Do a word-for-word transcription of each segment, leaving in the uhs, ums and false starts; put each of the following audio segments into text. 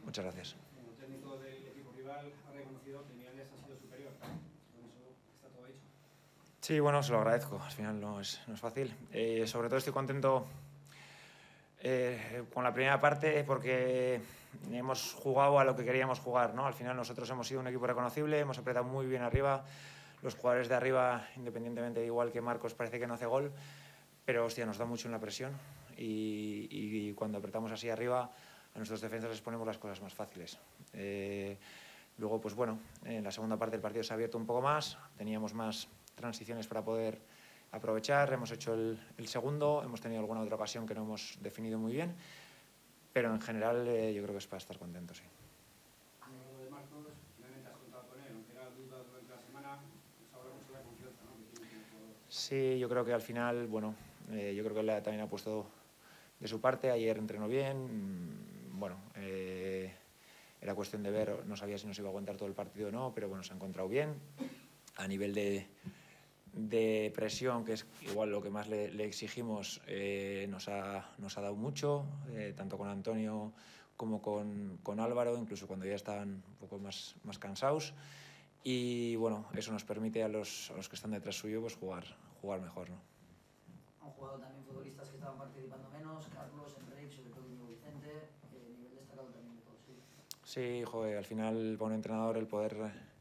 Muchas gracias. El técnico del equipo rival ha reconocido que Miguel ha sido superior. Con eso está todo hecho. Sí, bueno, se lo agradezco. Al final no es, no es fácil. Eh, sobre todo estoy contento eh, con la primera parte porque hemos jugado a lo que queríamos jugar, ¿no? Al final nosotros hemos sido un equipo reconocible, hemos apretado muy bien arriba. Los jugadores de arriba, independientemente, igual que Marcos, parece que no hace gol, pero hostia, nos da mucho en la presión y, y cuando apretamos así arriba a nuestros defensas les ponemos las cosas más fáciles. Eh, luego, pues bueno, en la segunda parte del partido se ha abierto un poco más, teníamos más transiciones para poder aprovechar, hemos hecho el, el segundo, hemos tenido alguna otra ocasión que no hemos definido muy bien, pero en general eh, yo creo que es para estar contentos, sí. Lo de Marcos, finalmente has contado con él, aunque era duda durante la semana, pues ahora mucho la confianza, ¿no?, que tiene el jugador. Sí, yo creo que al final, bueno, eh, yo creo que él también ha puesto de su parte, ayer entrenó bien, bueno, eh, era cuestión de ver, no sabía si nos iba a aguantar todo el partido o no, pero bueno, se ha encontrado bien. A nivel de, de presión, que es igual lo que más le, le exigimos, eh, nos, ha, nos ha dado mucho, eh, tanto con Antonio como con, con Álvaro, incluso cuando ya estaban un poco más, más cansados. Y bueno, eso nos permite a los, a los que están detrás suyo pues jugar, jugar mejor, ¿no? Han jugado también futbolistas que estaban participando menos, Carlos, Enrique, sobre todo Diego Vicente, eh, nivel destacado también de todos ellos. Sí, joder, al final para un entrenador el poder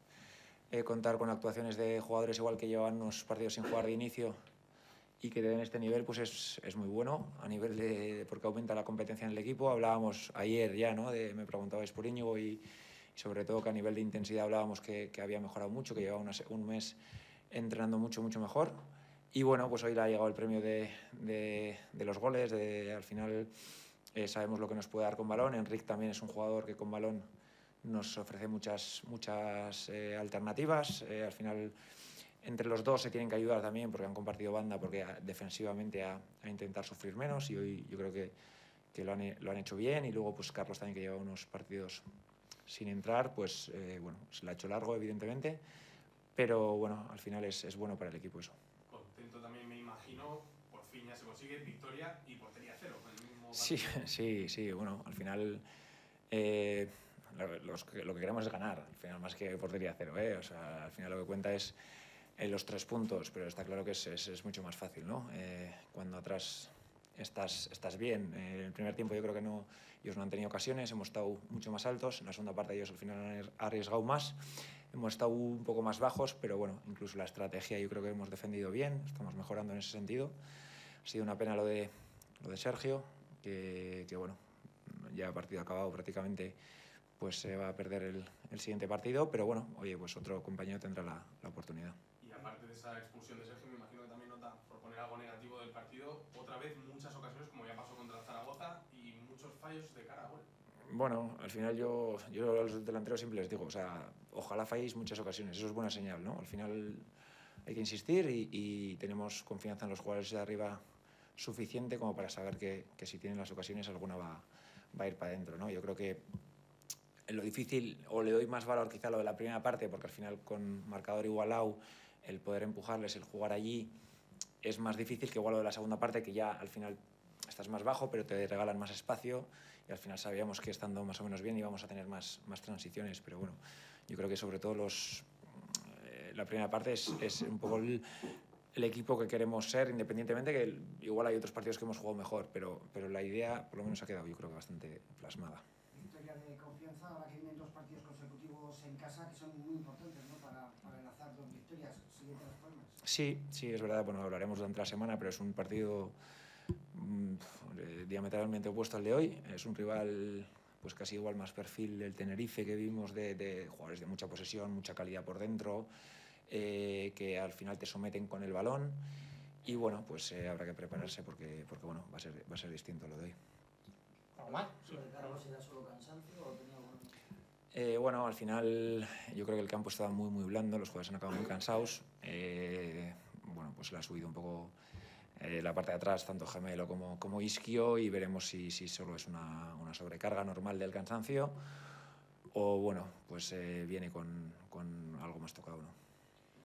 eh, contar con actuaciones de jugadores igual que llevan unos partidos sin jugar de inicio y que den este nivel, pues es, es muy bueno a nivel de, porque aumenta la competencia en el equipo. Hablábamos ayer ya, ¿no?, de, me preguntabais por Íñigo y, y sobre todo que a nivel de intensidad hablábamos que, que había mejorado mucho, que llevaba una, un mes entrenando mucho, mucho mejor. Y bueno, pues hoy le ha llegado el premio de, de, de los goles, de, al final eh, sabemos lo que nos puede dar con balón. Enrique también es un jugador que con balón nos ofrece muchas, muchas eh, alternativas. Eh, al final, entre los dos se tienen que ayudar también porque han compartido banda, porque a, defensivamente a, a intentar sufrir menos y hoy yo creo que, que lo, han, lo han hecho bien. Y luego pues Carlos también, que lleva unos partidos sin entrar, pues eh, bueno, se le ha hecho largo evidentemente, pero bueno, al final es, es bueno para el equipo eso. Contento también, me imagino, por fin ya se consigue victoria y portería cero con el mismo sí, sí, sí, bueno, al final eh, los, lo que queremos es ganar, al final más que portería cero, ¿eh? O sea, al final lo que cuenta es eh, los tres puntos, pero está claro que es, es, es mucho más fácil, ¿no? Eh, cuando atrás estás, estás bien. Eh, en el primer tiempo yo creo que no, ellos no han tenido ocasiones, hemos estado mucho más altos, en la segunda parte ellos al final han arriesgado más, hemos estado un poco más bajos, pero bueno, incluso la estrategia yo creo que hemos defendido bien, estamos mejorando en ese sentido. Ha sido una pena lo de, lo de Sergio, que, que bueno, ya partido acabado prácticamente, pues se va a perder el, el siguiente partido, pero bueno, oye, pues otro compañero tendrá la, la oportunidad. Y aparte de esa expulsión de Sergio, me imagino que también nota, por poner algo negativo del partido, otra vez muchas ocasiones, como ya pasó contra Zaragoza, y muchos fallos de cara a gol. Bueno, al final yo, yo a los delanteros siempre les digo, o sea, ojalá falléis muchas ocasiones, eso es buena señal, ¿no? Al final hay que insistir y, y tenemos confianza en los jugadores de arriba suficiente como para saber que, que si tienen las ocasiones alguna va, va a ir para adentro, ¿no? Yo creo que lo difícil, o le doy más valor quizá a lo de la primera parte, porque al final con marcador igualado, el poder empujarles, el jugar allí, es más difícil que igual lo de la segunda parte, que ya al final estás más bajo, pero te regalan más espacio y al final sabíamos que estando más o menos bien íbamos a tener más, más transiciones, pero bueno, yo creo que sobre todo los, eh, la primera parte es, es un poco el, el equipo que queremos ser, independientemente que el, igual hay otros partidos que hemos jugado mejor, pero, pero la idea por lo menos ha quedado yo creo que bastante plasmada. Victoria de confianza, ahora que vienen dos partidos consecutivos en casa que son muy importantes, ¿no?, para, para enlazar dos victorias. ¿Sigue de las palmas? Sí, sí, es verdad, bueno, hablaremos durante la semana, pero es un partido mmm, diametralmente opuesto al de hoy. Es un rival pues casi igual más perfil del Tenerife que vimos, de, de jugadores de mucha posesión, mucha calidad por dentro, eh, que al final te someten con el balón y bueno, pues eh, habrá que prepararse porque, porque bueno, va a ser, va a ser distinto lo de hoy. ¿Algo más? ¿Lo de Carlos era solo cansancio o tenía algo más? Eh, bueno, al final yo creo que el campo estaba muy muy blando, los jugadores han acabado muy cansados. Eh, bueno, pues le ha subido un poco eh, la parte de atrás, tanto Gemelo como, como Isquio, y veremos si, si solo es una, una sobrecarga normal del cansancio o bueno, pues eh, viene con, con algo más tocado, ¿no?